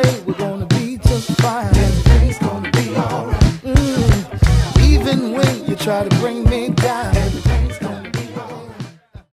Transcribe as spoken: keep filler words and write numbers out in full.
say we're gonna be just fine. Everything's gonna be alright. Mm. Even when you try to bring me